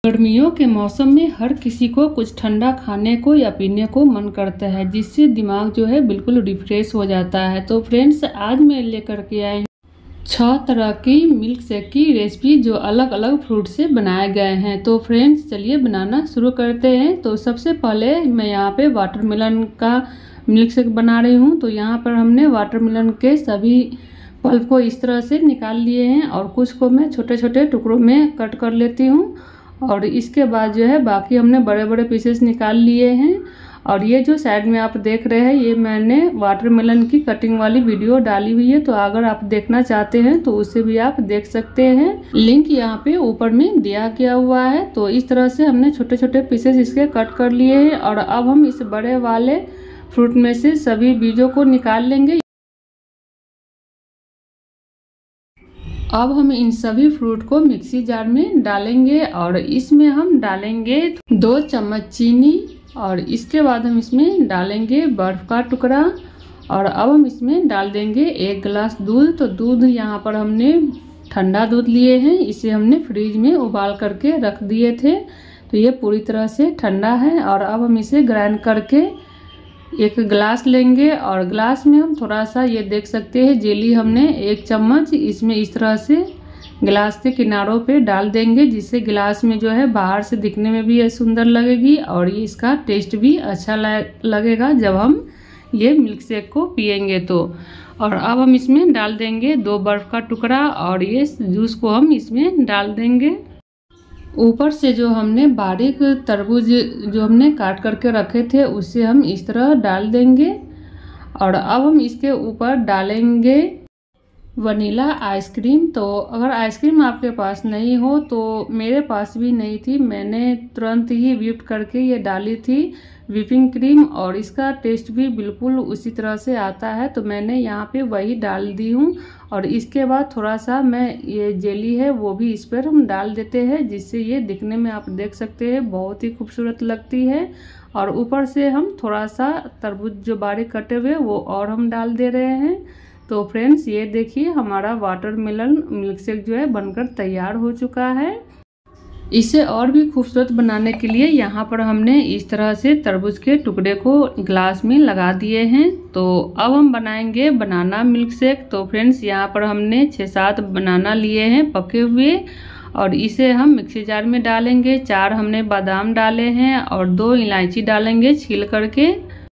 गर्मियों के मौसम में हर किसी को कुछ ठंडा खाने को या पीने को मन करता है, जिससे दिमाग जो है बिल्कुल रिफ्रेश हो जाता है। तो फ्रेंड्स, आज मैं लेकर के आई हूँ 6 तरह की मिल्क शेक की रेसिपी जो अलग अलग फ्रूट से बनाए गए हैं। तो फ्रेंड्स, चलिए बनाना शुरू करते हैं। तो सबसे पहले मैं यहाँ पे वाटरमेलन का मिल्क शेक बना रही हूँ। तो यहाँ पर हमने वाटरमेलन के सभी पल्प को इस तरह से निकाल लिए हैं और कुछ को मैं छोटे छोटे टुकड़ों में कट कर लेती हूँ। और इसके बाद जो है बाकी हमने बड़े बड़े पीसेस निकाल लिए हैं। और ये जो साइड में आप देख रहे हैं, ये मैंने वाटरमेलन की कटिंग वाली वीडियो डाली हुई है। तो अगर आप देखना चाहते हैं तो उसे भी आप देख सकते हैं। लिंक यहाँ पे ऊपर में दिया गया हुआ है। तो इस तरह से हमने छोटे छोटे पीसेस इसके कट कर लिए हैं। और अब हम इस बड़े वाले फ्रूट में से सभी बीजों को निकाल लेंगे। अब हम इन सभी फ्रूट को मिक्सी जार में डालेंगे और इसमें हम डालेंगे 2 चम्मच चीनी। और इसके बाद हम इसमें डालेंगे बर्फ का टुकड़ा। और अब हम इसमें डाल देंगे 1 गिलास दूध। तो दूध यहाँ पर हमने ठंडा दूध लिए हैं, इसे हमने फ्रिज में उबाल करके रख दिए थे। तो ये पूरी तरह से ठंडा है। और अब हम इसे ग्राइंड करके 1 गिलास लेंगे। और गिलास में हम थोड़ा सा, ये देख सकते हैं, जेली हमने 1 चम्मच इसमें इस तरह से गिलास के किनारों पे डाल देंगे, जिससे गिलास में जो है बाहर से दिखने में भी ये सुंदर लगेगी और ये इसका टेस्ट भी अच्छा लगेगा जब हम ये मिल्क शेक को पियेंगे तो। और अब हम इसमें डाल देंगे 2 बर्फ का टुकड़ा और ये जूस को हम इसमें डाल देंगे। ऊपर से जो हमने बारीक तरबूज जो हमने काट करके रखे थे उसे हम इस तरह डाल देंगे। और अब हम इसके ऊपर डालेंगे वनीला आइसक्रीम। तो अगर आइसक्रीम आपके पास नहीं हो, तो मेरे पास भी नहीं थी, मैंने तुरंत ही व्हिप करके ये डाली थी व्हिपिंग क्रीम। और इसका टेस्ट भी बिल्कुल उसी तरह से आता है। तो मैंने यहाँ पे वही डाल दी हूँ। और इसके बाद थोड़ा सा मैं ये जेली है वो भी इस पर हम डाल देते हैं, जिससे ये दिखने में आप देख सकते हैं बहुत ही खूबसूरत लगती है। और ऊपर से हम थोड़ा सा तरबूज जो बारीक कटे हुए वो और हम डाल दे रहे हैं। तो फ्रेंड्स, ये देखिए हमारा वाटरमेलन मिल्क शेक जो है बनकर तैयार हो चुका है। इसे और भी खूबसूरत बनाने के लिए यहाँ पर हमने इस तरह से तरबूज के टुकड़े को ग्लास में लगा दिए हैं। तो अब हम बनाएंगे बनाना मिल्क शेक। तो फ्रेंड्स, यहाँ पर हमने 6-7 बनाना लिए हैं पके हुए और इसे हम मिक्सी जार में डालेंगे। 4 हमने बादाम डाले हैं और 2 इलायची डालेंगे छील करके।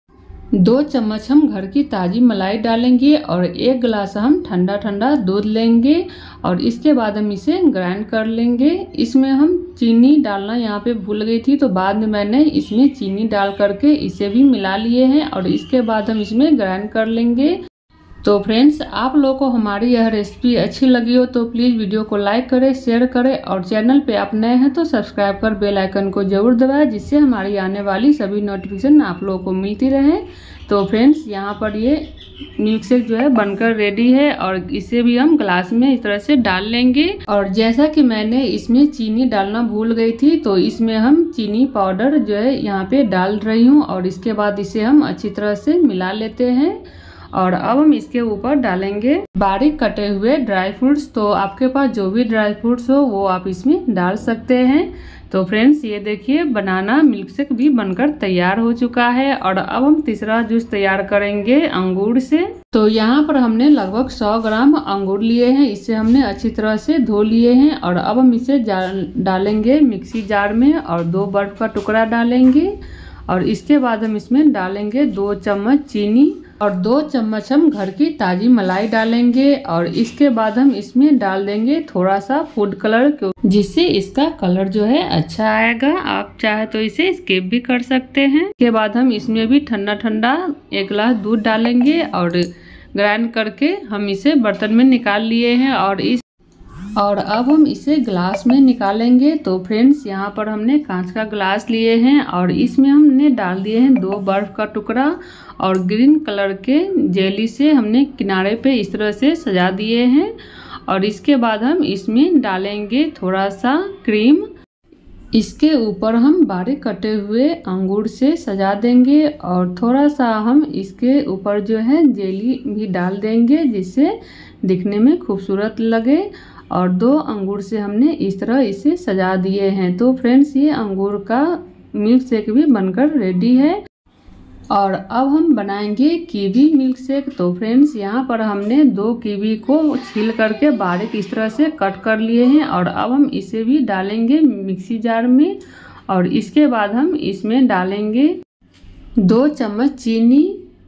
2 चम्मच हम घर की ताज़ी मलाई डालेंगे और 1 गिलास हम ठंडा ठंडा दूध लेंगे। और इसके बाद हम इसे ग्राइंड कर लेंगे। इसमें हम चीनी डालना यहाँ पे भूल गई थी, तो बाद में मैंने इसमें चीनी डाल करके इसे भी मिला लिए हैं। और इसके बाद हम इसमें ग्राइंड कर लेंगे। तो फ्रेंड्स, आप लोगों को हमारी यह रेसिपी अच्छी लगी हो तो प्लीज़ वीडियो को लाइक करें, शेयर करें और चैनल पे आप नए हैं तो सब्सक्राइब कर बेल आइकन को जरूर दबाएं, जिससे हमारी आने वाली सभी नोटिफिकेशन आप लोगों को मिलती रहे। तो फ्रेंड्स, यहाँ पर ये मिल्क शेक जो है बनकर रेडी है और इसे भी हम ग्लास में इस तरह से डाल लेंगे। और जैसा कि मैंने इसमें चीनी डालना भूल गई थी, तो इसमें हम चीनी पाउडर जो है यहाँ पे डाल रही हूँ। और इसके बाद इसे हम अच्छी तरह से मिला लेते हैं। और अब हम इसके ऊपर डालेंगे बारीक कटे हुए ड्राई फ्रूट्स। तो आपके पास जो भी ड्राई फ्रूट्स हो वो आप इसमें डाल सकते हैं। तो फ्रेंड्स, ये देखिए बनाना मिल्क शेक भी बनकर तैयार हो चुका है। और अब हम तीसरा जूस तैयार करेंगे अंगूर से। तो यहाँ पर हमने लगभग 100 ग्राम अंगूर लिए हैं, इसे हमने अच्छी तरह से धो लिए हैं। और अब हम इसे डालेंगे मिक्सी जार में और 2 बर्फ का टुकड़ा डालेंगे। और इसके बाद हम इसमें डालेंगे 2 चम्मच चीनी और 2 चम्मच हम घर की ताज़ी मलाई डालेंगे। और इसके बाद हम इसमें डाल देंगे थोड़ा सा फूड कलर, जिससे इसका कलर जो है अच्छा आएगा। आप चाहे तो इसे स्किप भी कर सकते हैं। इसके बाद हम इसमें भी ठंडा ठंडा 1 गिलास दूध डालेंगे और ग्राइंड करके हम इसे बर्तन में निकाल लिए हैं। और अब हम इसे ग्लास में निकालेंगे। तो फ्रेंड्स, यहाँ पर हमने कांच का ग्लास लिए हैं और इसमें हमने डाल दिए हैं 2 बर्फ का टुकड़ा और ग्रीन कलर के जेली से हमने किनारे पे इस तरह से सजा दिए हैं। और इसके बाद हम इसमें डालेंगे थोड़ा सा क्रीम। इसके ऊपर हम बारीक कटे हुए अंगूर से सजा देंगे और थोड़ा सा हम इसके ऊपर जो है जेली भी डाल देंगे, जिससे दिखने में खूबसूरत लगे। और 2 अंगूर से हमने इस तरह इसे सजा दिए हैं। तो फ्रेंड्स ये अंगूर का मिल्क शेक भी बनकर रेडी है। और अब हम बनाएंगे कीवी मिल्क शेक। तो फ्रेंड्स यहाँ पर हमने 2 कीवी को छील करके बारीक इस तरह से कट कर लिए हैं और अब हम इसे भी डालेंगे मिक्सी जार में। और इसके बाद हम इसमें डालेंगे 2 चम्मच चीनी,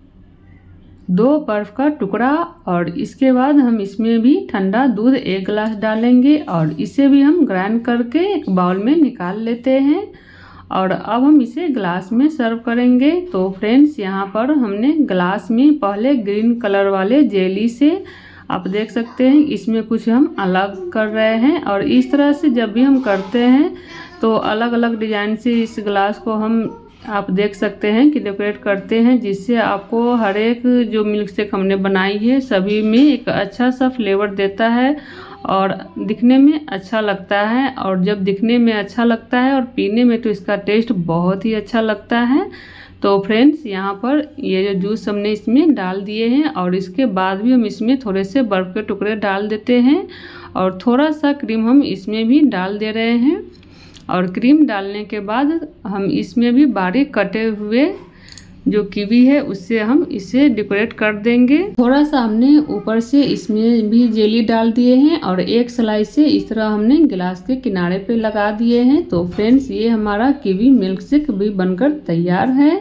2 बर्फ का टुकड़ा और इसके बाद हम इसमें भी ठंडा दूध 1 गिलास डालेंगे और इसे भी हम ग्राइंड करके एक बाउल में निकाल लेते हैं। और अब हम इसे ग्लास में सर्व करेंगे। तो फ्रेंड्स यहाँ पर हमने ग्लास में पहले ग्रीन कलर वाले जेली से आप देख सकते हैं इसमें कुछ हम अलग कर रहे हैं और इस तरह से जब भी हम करते हैं तो अलग अलग डिजाइन से इस ग्लास को हम आप देख सकते हैं कि डेकोरेट करते हैं, जिससे आपको हर एक जो मिल्क शेक हमने बनाई है सभी में एक अच्छा सा फ्लेवर देता है और दिखने में अच्छा लगता है। और जब दिखने में अच्छा लगता है और पीने में तो इसका टेस्ट बहुत ही अच्छा लगता है। तो फ्रेंड्स यहाँ पर ये जो जूस हमने इसमें डाल दिए हैं और इसके बाद भी हम इसमें थोड़े से बर्फ़ के टुकड़े डाल देते हैं और थोड़ा सा क्रीम हम इसमें भी डाल दे रहे हैं। और क्रीम डालने के बाद हम इसमें भी बारीक कटे हुए जो कीवी है उससे हम इसे डेकोरेट कर देंगे। थोड़ा सा हमने ऊपर से इसमें भी जेली डाल दिए हैं और एक स्लाइस से इस तरह हमने गिलास के किनारे पे लगा दिए हैं। तो फ्रेंड्स ये हमारा कीवी मिल्क शेक भी बनकर तैयार है।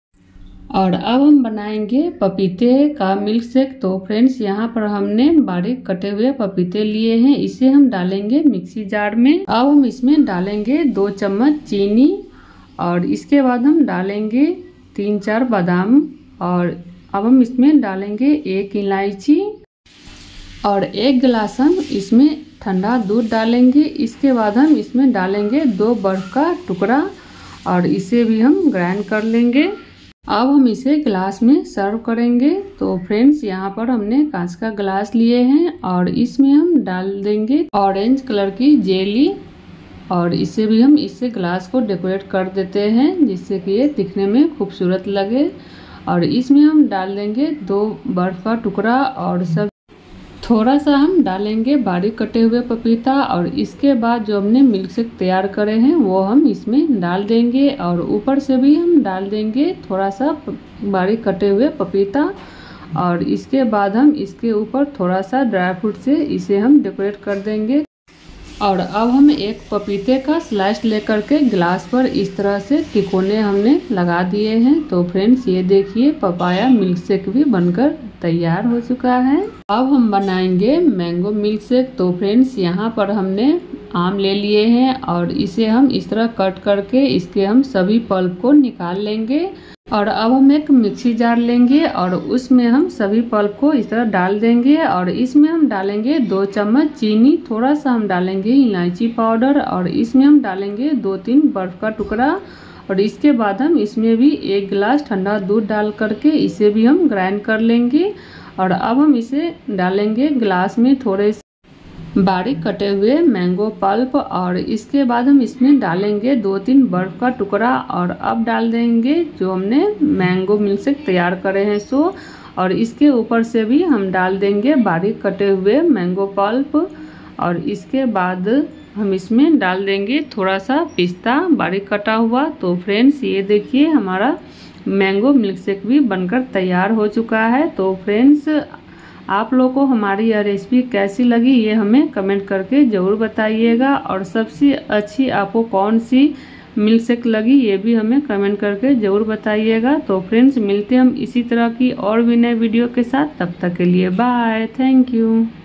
और अब हम बनाएंगे पपीते का मिल्क शेक। तो फ्रेंड्स यहाँ पर हमने बारीक कटे हुए पपीते लिए हैं, इसे हम डालेंगे मिक्सी जार में। अब हम इसमें डालेंगे 2 चम्मच चीनी और इसके बाद हम डालेंगे 3-4 बादाम और अब हम इसमें डालेंगे 1 इलायची और 1 गिलास हम इसमें ठंडा दूध डालेंगे। इसके बाद हम इसमें डालेंगे 2 बर्फ का टुकड़ा और इसे भी हम ग्राइंड कर लेंगे। अब हम इसे ग्लास में सर्व करेंगे। तो फ्रेंड्स यहाँ पर हमने कांच का ग्लास लिए हैं और इसमें हम डाल देंगे ऑरेंज कलर की जेली और इसे भी हम इससे ग्लास को डेकोरेट कर देते हैं जिससे कि ये दिखने में खूबसूरत लगे। और इसमें हम डाल देंगे 2 बर्फ का टुकड़ा और सब थोड़ा सा हम डालेंगे बारीक कटे हुए पपीता और इसके बाद जो हमने मिल्क शेक तैयार करे हैं वो हम इसमें डाल देंगे और ऊपर से भी हम डाल देंगे थोड़ा सा बारीक कटे हुए पपीता और इसके बाद हम इसके ऊपर थोड़ा सा ड्राई फ्रूट से इसे हम डेकोरेट कर देंगे। और अब हम एक पपीते का स्लाइस लेकर के गिलास पर इस तरह से तिकोने हमने लगा दिए हैं। तो फ्रेंड्स ये देखिए पपाया मिल्क शेक भी बनकर तैयार हो चुका है। अब हम बनाएंगे मैंगो मिल्क शेक। तो फ्रेंड्स यहाँ पर हमने आम ले लिए हैं और इसे हम इस तरह कट करके इसके हम सभी पल्प को निकाल लेंगे। और अब हम एक मिक्सी जार लेंगे और उसमें हम सभी पल्प को इस तरह डाल देंगे और इसमें हम डालेंगे 2 चम्मच चीनी, थोड़ा सा हम डालेंगे इलायची पाउडर और इसमें हम डालेंगे 2-3 बर्फ का टुकड़ा और इसके बाद हम इसमें भी 1 गिलास ठंडा दूध डाल करके इसे भी हम ग्राइंड कर लेंगे। और अब हम इसे डालेंगे गिलास में थोड़े बारीक कटे हुए मैंगो पल्प और इसके बाद हम इसमें डालेंगे 2-3 बर्फ का टुकड़ा और अब डाल देंगे जो हमने मैंगो मिल्क शेक तैयार करे हैं सो। और इसके ऊपर से भी हम डाल देंगे बारीक कटे हुए मैंगो पल्प और इसके बाद हम इसमें डाल देंगे थोड़ा सा पिस्ता बारीक कटा हुआ। तो फ्रेंड्स ये देखिए हमारा मैंगो मिल्क शेक भी बनकर तैयार हो चुका है। तो फ्रेंड्स आप लोगों को हमारी यह रेसिपी कैसी लगी ये हमें कमेंट करके ज़रूर बताइएगा और सबसे अच्छी आपको कौन सी मिल्क शेक लगी ये भी हमें कमेंट करके ज़रूर बताइएगा। तो फ्रेंड्स मिलते हैं हम इसी तरह की और भी नए वीडियो के साथ, तब तक के लिए बाय, थैंक यू।